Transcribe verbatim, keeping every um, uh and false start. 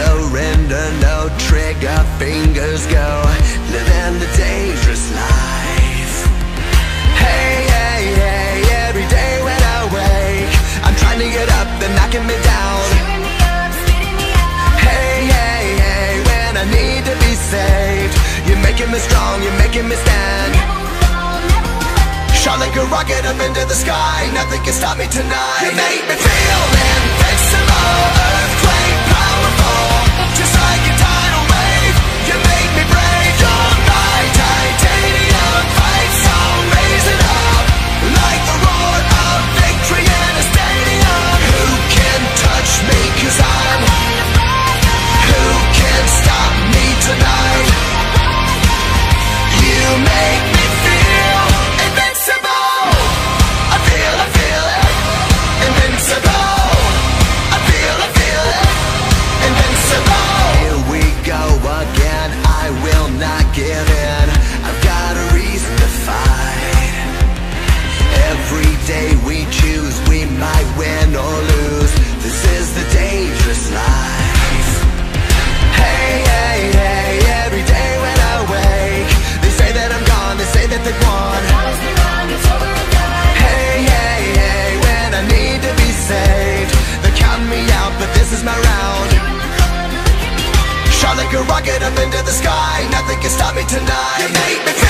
surrender, no trigger, fingers go, living the dangerous life. Hey, hey, hey, every day when I wake, I'm trying to get up, they're knocking me down. Cheering me up, spitting me out. Hey, hey, hey, when I need to be saved, you're making me strong, you're making me stand. Never will fall, never will fall. Shot like a rocket up into the sky, nothing can stop me tonight. You make me feel invincible, earthquake powerful, just like a tidal wave. You make me brave, you're my titanium fight song, raise it up like the roar of victory in a stadium. Who can touch me, cause I'm who can stop me tonight? You make me feel invincible. I feel, I feel it, invincible. I feel, I feel it, invincible. Here we go again, I will not give in. I've got a reason to fight. Every day we choose, we might win or lose. This is the dangerous life. Hey, hey, hey, every day when I wake, they say that I'm gone, they say that they've won. Promise me wrong, it's over and done. Hey, hey, hey, when I need to be saved, they're counting me out, but this is my round. You're in the hood, look at me now. Shot like a rocket up into the sky, nothing can stop me tonight. You make me